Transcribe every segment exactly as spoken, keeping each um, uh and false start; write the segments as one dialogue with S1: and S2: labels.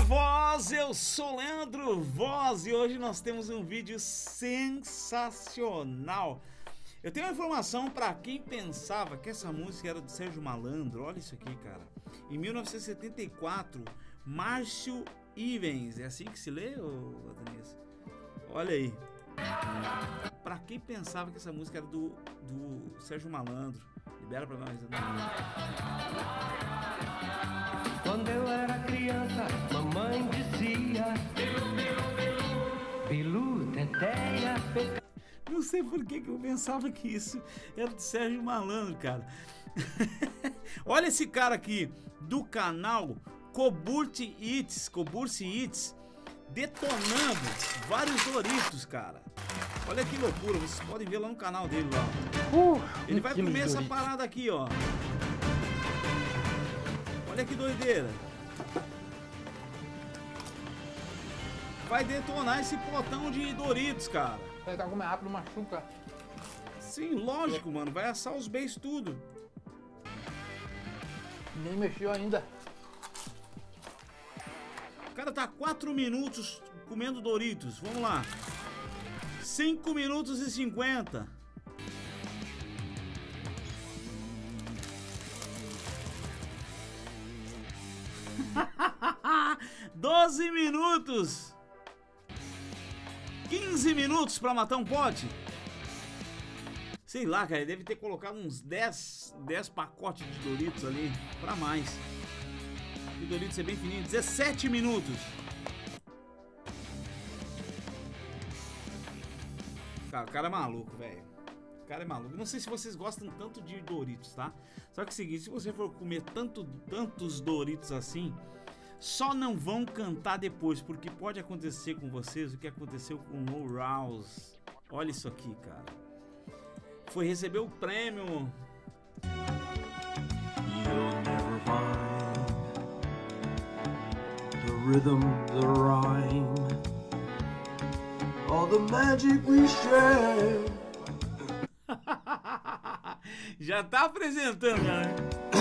S1: Voz, eu sou Leandro Voz e hoje nós temos um vídeo sensacional. Eu tenho uma informação para quem pensava que essa música era do Sérgio Malandro. Olha isso aqui, cara. Em mil novecentos e setenta e quatro, Márcio Ivens, é assim que se lê, ô Adonis? Olha aí. Para quem pensava que essa música era do, do Sérgio Malandro, libera para nós.
S2: Quando eu era criança, mamãe dizia Bilu, Bilu, Bilu, teteia, peca...
S1: Não sei por que que eu pensava que isso era do Sérgio Malandro, cara. Olha esse cara aqui, do canal Coburte Eats, Coburte Eats, detonando vários Doritos, cara. Olha que loucura, vocês podem ver lá no canal dele lá.
S3: Uh,
S1: Ele vai comer essa parada aqui, ó. Olha que doideira. Vai detonar esse potão de Doritos, cara.
S3: Você tá comendo rápido, machuca.
S1: Sim, lógico, mano. Vai assar os beijos tudo.
S3: Nem mexeu ainda.
S1: O cara tá quatro minutos comendo Doritos. Vamos lá. cinco minutos e cinquenta. doze minutos. quinze minutos pra matar um pote. Sei lá, cara, ele deve ter colocado uns dez, dez pacotes de Doritos ali, pra mais. O Doritos é bem fininho, dezessete minutos. Cara, o cara é maluco, velho. O cara é maluco. Não sei se vocês gostam tanto de Doritos, tá? Só que é o seguinte, se você for comer tanto, tantos Doritos assim, só não vão cantar depois, porque pode acontecer com vocês o que aconteceu com o Low Rouse. Olha isso aqui, cara. Foi receber o prêmio.
S4: You'll never find the rhythm, the rhyme, all the magic we share.
S1: Já tá apresentando, né?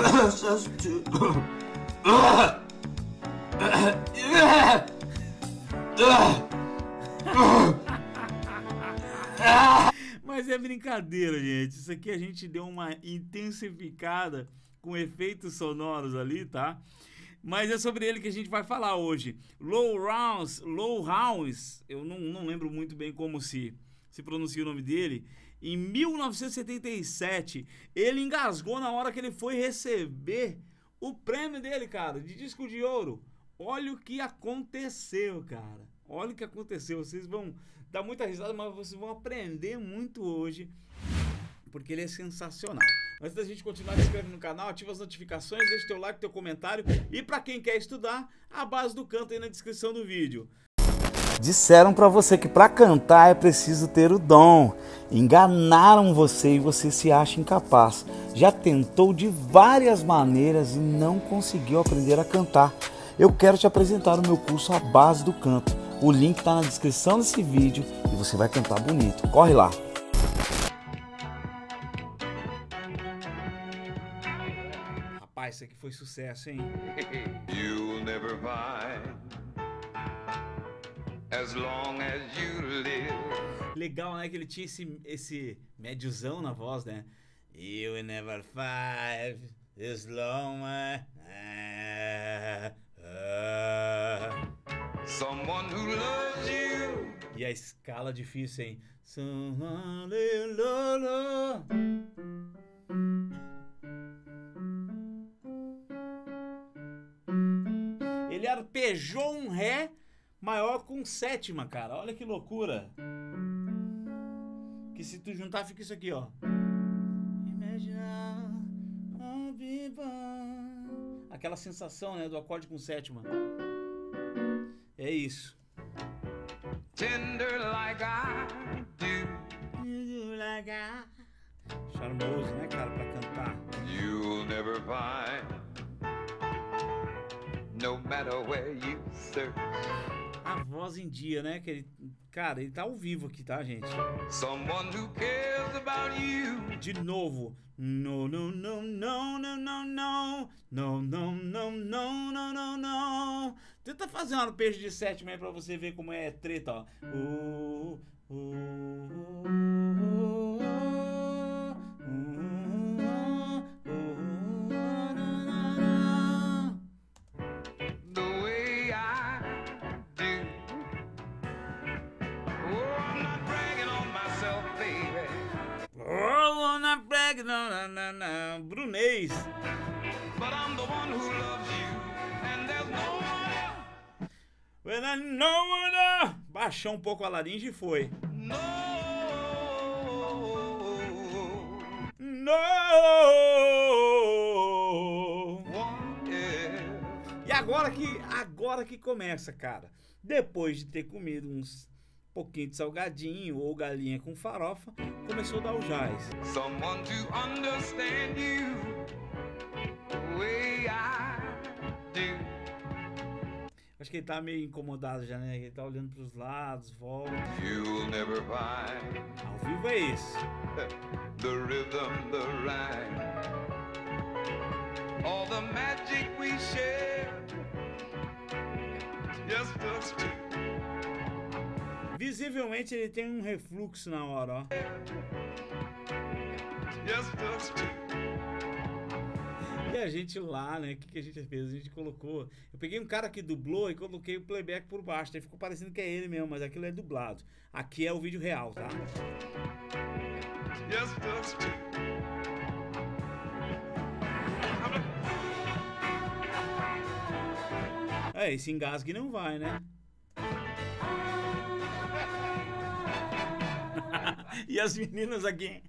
S1: Mas é brincadeira, gente. Isso aqui a gente deu uma intensificada com efeitos sonoros ali, tá? Mas é sobre ele que a gente vai falar hoje. Low Rouse, Low Rouse, eu não, não lembro muito bem como se, se pronuncia o nome dele. Em mil novecentos e setenta e sete, ele engasgou na hora que ele foi receber o prêmio dele, cara, de disco de ouro. Olha o que aconteceu, cara. Olha o que aconteceu. Vocês vão dar muita risada, mas vocês vão aprender muito hoje, porque ele é sensacional. Antes da gente continuar, se inscreve no canal, ativa as notificações, deixa teu like, teu comentário. E pra quem quer estudar, a base do canto aí na descrição do vídeo.
S5: Disseram pra você que pra cantar é preciso ter o dom. Enganaram você e você se acha incapaz. Já tentou de várias maneiras e não conseguiu aprender a cantar. Eu quero te apresentar o meu curso A Base do Canto. O link está na descrição desse vídeo e você vai cantar bonito. Corre lá!
S1: Rapaz, isso aqui foi sucesso, hein?
S6: You'll never find as long as you live.
S1: Legal, né? Que ele tinha esse, esse médiozão na voz, né? You'll never find as long as...
S6: Someone who loves you.
S1: E a escala difícil, hein? Ele arpejou um Ré maior com sétima, cara. Olha que loucura. Que se tu juntar fica isso aqui, ó. Aquela sensação, né, do acorde com sétima. É isso.
S6: Tender like I do.
S1: Charmoso, né, cara, pra cantar.
S6: You'll never find, no matter where you search,
S1: A voz em dia, né, que ele, cara, ele tá ao vivo aqui, tá, gente?
S6: someone who cares about you.
S1: De novo. No, no, no, no, no, no, no. No, no, no, no, no, no, no. Tenta fazer um arpejo de sétima aí pra você ver como é treta, ó. Uh, uh, uh, uh,
S6: The way I do. Oh, I'm not bragging on myself, baby.
S1: oh, na brag, na, na, na, na. Brunês.
S6: But I'm the one who loves you, and there's no one else.
S1: When I know it. Baixou um pouco a laringe e foi.
S6: No.
S1: No.
S6: One else.
S1: E agora que, agora que começa, cara. Depois de ter comido uns pouquinho de salgadinho ou galinha com farofa, começou a dar o jazz.
S6: Someone to understand you the way I do.
S1: Acho que ele tá meio incomodado já, né? Ele tá olhando pros lados, volta.
S6: You'll never find
S1: Ao vivo é esse.
S6: the rhythm, the rhyme, all the magic we share. Just us two.
S1: Visivelmente ele tem um refluxo na hora, ó.
S6: Just us two.
S1: E a gente lá, né? O que, que a gente fez? A gente colocou. Eu peguei um cara que dublou e coloquei o playback por baixo. Aí ficou parecendo que é ele mesmo, mas aquilo é dublado. Aqui é o vídeo real, tá?
S6: Just us two.
S1: É, esse engasgue não vai, né? E as meninas aqui.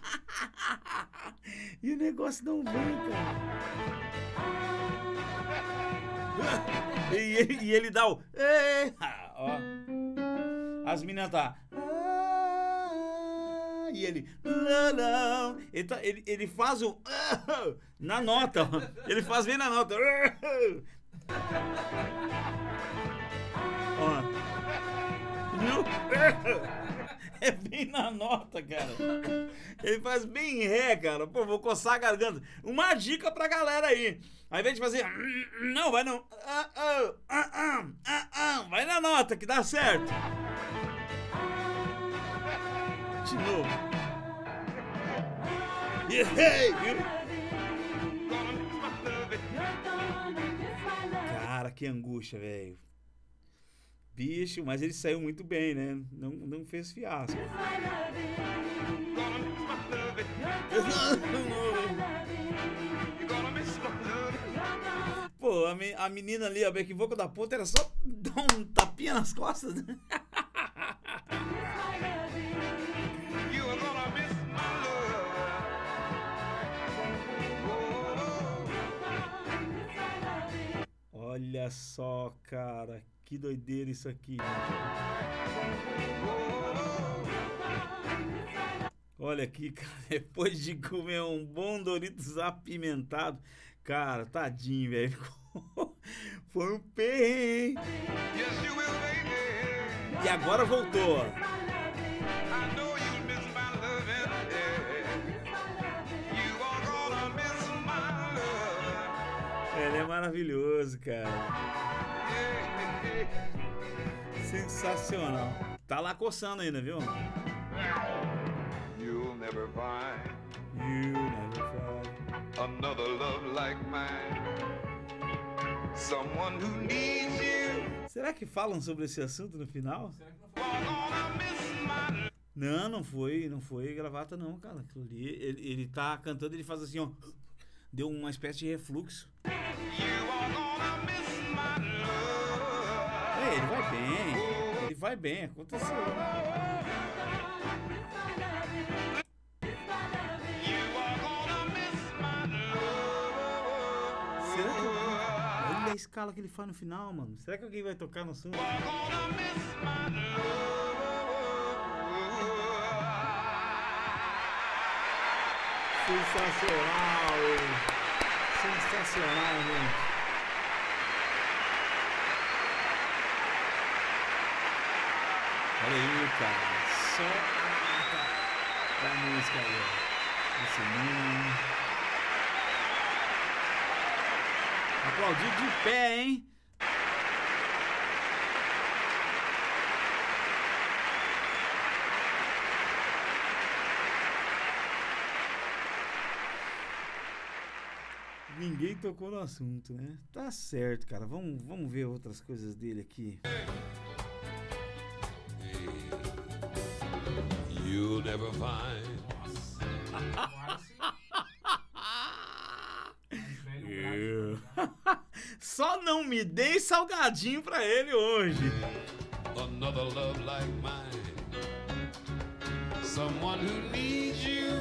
S1: E o negócio não vem, cara. E ele, e ele dá o. "Ê", ó. As meninas tá. "Ah", e ele. "Não, não". Ele, tá, ele, ele faz o. Na nota. Ó. Ele faz bem na nota. Ó. Viu? É bem na nota, cara. Ele faz bem em ré, cara. Pô, vou coçar a garganta. Uma dica pra galera aí. Ao invés de fazer. Não, vai não. Ah, ah, ah, ah, ah, ah, vai na nota que dá certo. De novo. Cara, que angústia, velho. Bicho, mas ele saiu muito bem, né? Não, não fez fiasco. Pô, a, me, a menina ali, a back vocal da puta, era só dar um tapinha nas costas, né?
S6: You are gonna miss my love.
S1: Olha só, cara. Que doideira isso aqui. Olha aqui, cara. Depois de comer um bom Doritos apimentado. Cara, tadinho, velho. Foi um perrengue.
S6: Yes, you will, baby.
S1: E agora voltou.
S6: I know you miss my loving. You are gonna miss my love.
S1: Ele é maravilhoso, cara. Sensacional. Tá lá coçando ainda, viu?
S6: You'll never find
S1: You never find.
S6: another love like mine. Someone who needs you.
S1: Será que falam sobre esse assunto no final?
S6: Are gonna miss my love.
S1: Não, não foi, não foi gravata não, cara. Aquilo ali, ele, ele tá cantando, ele faz assim, ó. Deu uma espécie de refluxo.
S6: You are gonna miss my love.
S1: É, ele vai bem. Ele vai bem, aconteceu.
S6: You are gonna miss my love.
S1: Será que alguém... Olha a escala que ele faz no final, mano. Será que alguém vai tocar no som?
S6: Gonna miss my love.
S1: Sensacional! Sensacional, gente. Olha aí, cara. Só a nota da música aí, ó. O sininho. Aplaudir de pé, hein? Ninguém tocou no assunto, né? Tá certo, cara. Vamos, vamos ver outras coisas dele aqui.
S6: You'll never find.
S1: Eu. Só não me dei salgadinho pra ele hoje.
S6: Another love like mine. Someone who needs you,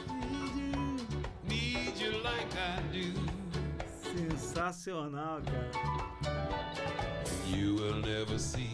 S6: needs you like I do.
S1: Sensacional, cara.
S6: You will never see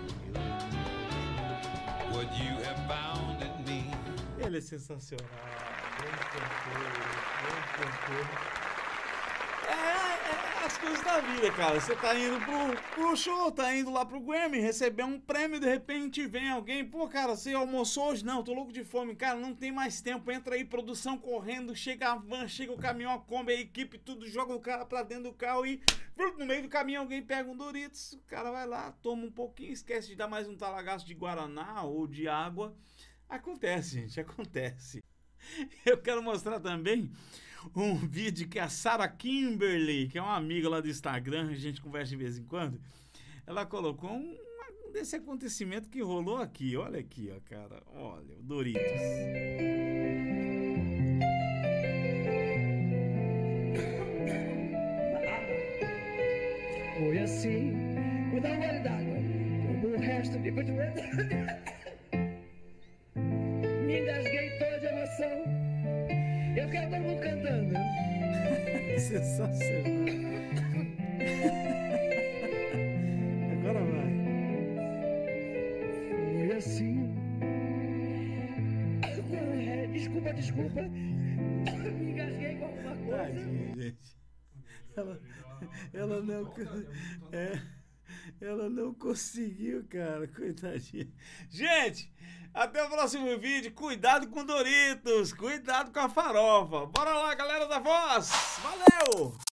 S6: what you have found in me.
S1: Ele é sensacional. Grande cantor, grande cantor. É, é as coisas da vida, cara. Você tá indo pro, pro show, tá indo lá pro Grammy, receber um prêmio, de repente vem alguém, pô, cara, você almoçou hoje? Não, tô louco de fome. Cara, não tem mais tempo, entra aí, produção correndo, chega a van, chega o caminhão, a Kombi, a equipe, tudo, joga o cara pra dentro do carro e no meio do caminho alguém pega um Doritos, o cara vai lá, toma um pouquinho, esquece de dar mais um talagaço de Guaraná ou de água. Acontece, gente, acontece. Eu quero mostrar também um vídeo que a Sarah Kimberly, que é uma amiga lá do Instagram, a gente conversa de vez em quando, ela colocou um, um desse acontecimento que rolou aqui. Olha aqui, ó, cara. Olha, o Doritos.
S7: Foi assim, vou dar um gole d'água, como o resto de me engasguei toda de emoção. Eu quero todo mundo cantando.
S1: Sensacional. Agora vai.
S7: Foi assim. Desculpa, desculpa. Me engasguei com alguma coisa.
S1: Tadinha, gente. Ela, ela não... É, ela não conseguiu, cara. Coitadinha. Gente, até o próximo vídeo. Cuidado com Doritos. Cuidado com a farofa. Bora lá, galera da voz. Valeu!